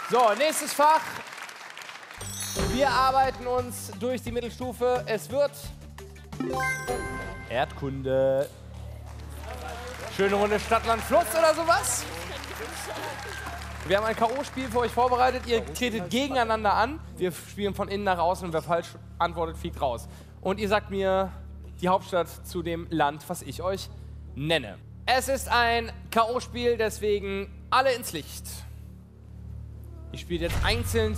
So, nächstes Fach. Wir arbeiten uns durch die Mittelstufe. Es wird Erdkunde. Schöne Runde Stadt, Land, Fluss oder sowas. Wir haben ein K.O.-Spiel für euch vorbereitet. Ihr tretet gegeneinander an. Wir spielen von innen nach außen und wer falsch antwortet, fliegt raus. Und ihr sagt mir die Hauptstadt zu dem Land, was ich euch nenne. Es ist ein K.O.-Spiel, deswegen alle ins Licht. Ich spiele jetzt einzeln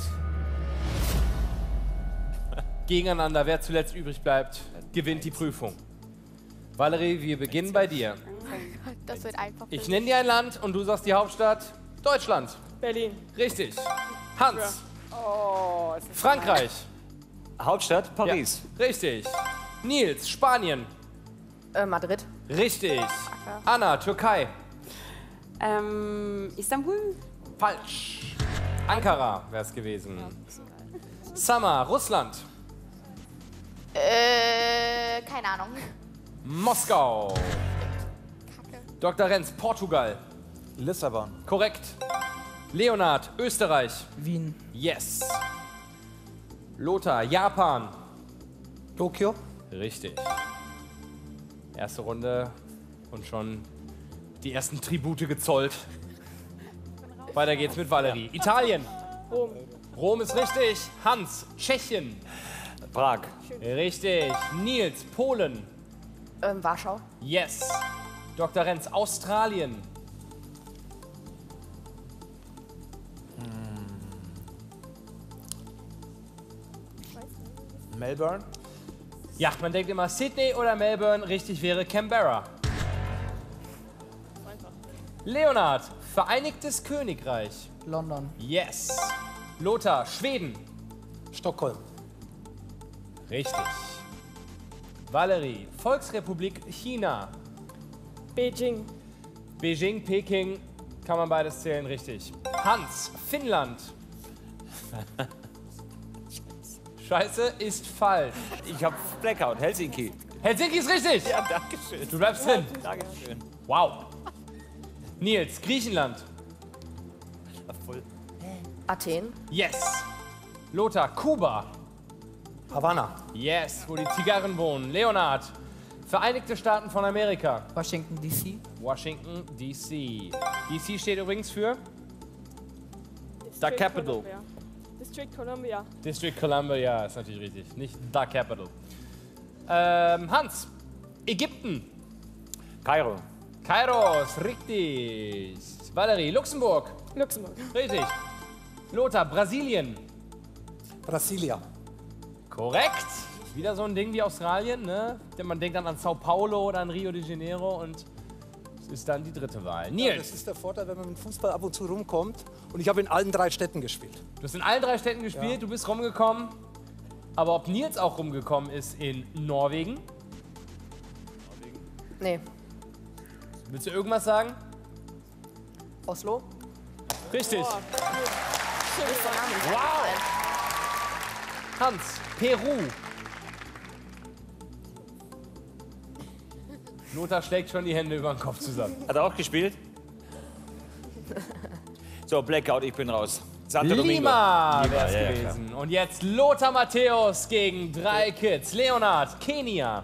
gegeneinander. Wer zuletzt übrig bleibt, gewinnt die Prüfung. Valerie, wir beginnen bei dir. Das wird einfach. Ich nenne dir ein Land und du sagst die Hauptstadt. Deutschland. Berlin. Richtig. Hans. Oh, Frankreich. Hauptstadt Paris. Ja. Richtig. Nils. Spanien. Madrid. Richtig. Anna. Türkei. Istanbul? Falsch. Ankara wäre es gewesen. Summer. Russland. Keine Ahnung. Moskau. Kacke. Dr. Renz. Portugal. Lissabon. Korrekt. Leonhard. Österreich. Wien. Yes. Lothar. Japan. Tokio. Richtig. Erste Runde und schon die ersten Tribute gezollt. Weiter geht's mit Valerie. Italien. Rom. Rom ist richtig. Hans. Tschechien. Prag. Richtig. Nils. Polen. Warschau. Yes. Dr. Renz. Australien. Melbourne. Ja, man denkt immer Sydney oder Melbourne. Richtig wäre Canberra. Leonhard. Vereinigtes Königreich. London. Yes. Lothar. Schweden. Stockholm. Richtig. Valerie. Volksrepublik China. Beijing. Beijing, Peking, kann man beides zählen, richtig. Hans. Finnland. Scheiße, ist falsch. Ich habe Blackout. Helsinki. Helsinki ist richtig. Ja, danke schön. Du bleibst drin. Dankeschön. Wow. Nils. Griechenland. Voll. Athen. Yes. Lothar. Kuba. Havanna. Yes, wo die Zigarren wohnen. Leonhard. Vereinigte Staaten von Amerika. Washington, D.C. Washington, D.C. D.C. steht übrigens für District Capital. Columbia. District Columbia. District Columbia, ist natürlich richtig. Nicht The Capital. Hans. Ägypten. Kairo. Kairo ist richtig. Valerie. Luxemburg. Luxemburg. Richtig. Lothar. Brasilien. Brasilia. Korrekt. Wieder so ein Ding wie Australien, ne? Denn man denkt dann an Sao Paulo oder an Rio de Janeiro und es ist dann die dritte Wahl. Ja, Nils. das ist der Vorteil, wenn man mit Fußball ab und zu rumkommt. Und ich habe in allen 3 Städten gespielt. Du hast in allen 3 Städten gespielt, Ja. du bist rumgekommen. Aber ob Nils auch rumgekommen ist in Norwegen? Nee. Willst du irgendwas sagen? Oslo. Richtig. Wow. Hans. Peru. Lothar schlägt schon die Hände über den Kopf zusammen. Hat er auch gespielt? So, Blackout, ich bin raus. Santo Domingo. Lima wäre es ja, gewesen. Und jetzt Lothar Matthäus gegen 3 Kids. Leonhard. Kenia.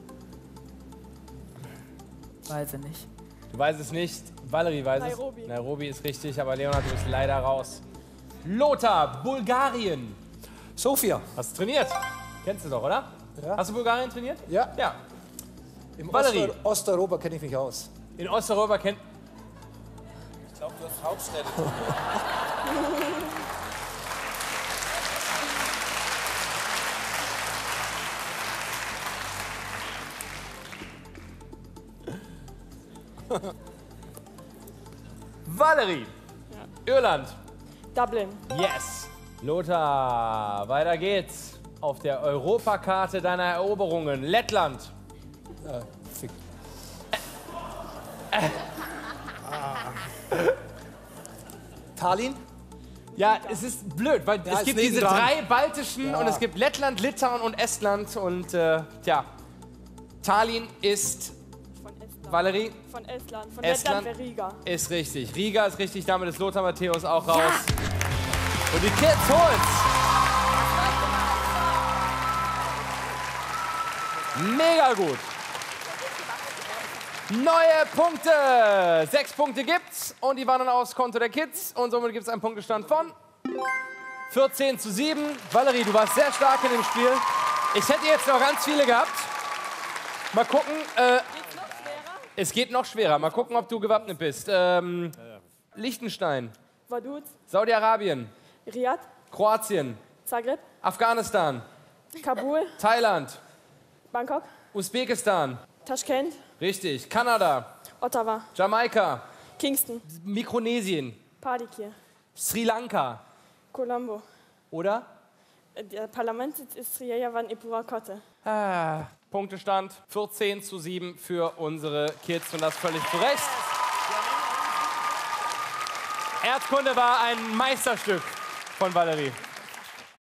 Weiß ich nicht. Du weißt es nicht. Valerie weiß Nairobi. es. Nairobi ist richtig, aber Leonhard, du bist leider raus. Lothar. Bulgarien. Sofia. Hast du trainiert? Kennst du doch, oder? Ja. Hast du Bulgarien trainiert? Ja. Ja. Im Valerie. Osteuropa kenne ich mich aus. In Osteuropa kennt... Ich glaube, du hast Hauptstädte. Valerie. Irland. Dublin. Yes. Lothar, weiter geht's. Auf der Europakarte deiner Eroberungen. Lettland. Fick. Tallinn? Ja, es ist blöd, weil Ja, es ist gibt diese nebendran. 3 baltischen und es gibt Lettland, Litauen und Estland und tja, Tallinn ist, Von Estland. Valerie, Von Estland. Von Estland. Lettland wäre Riga. ist richtig. Riga ist richtig, damit ist Lothar Matthäus auch raus. Und die Kids holen's. Mega gut. Neue Punkte. 6 Punkte gibt's und die wandern aufs Konto der Kids. Und somit gibt's einen Punktestand von 14:7. Valerie, du warst sehr stark in dem Spiel. Ich hätte jetzt noch ganz viele gehabt. Mal gucken. Es geht noch schwerer. Mal gucken, ob du gewappnet bist. Liechtenstein, Vaduz, Saudi-Arabien, Riyadh, Kroatien, Zagreb, Afghanistan, Kabul, Thailand, Bangkok, Usbekistan, Taschkent, richtig, Kanada, Ottawa, Jamaika, Kingston, Mikronesien, Palikir, Sri Lanka, Colombo. oder? Der Parlamentssitz ist Sri Yavan Ipurakote. Punktestand 14:7 für unsere Kids und das völlig zu Recht. Erdkunde war ein Meisterstück von Valerie.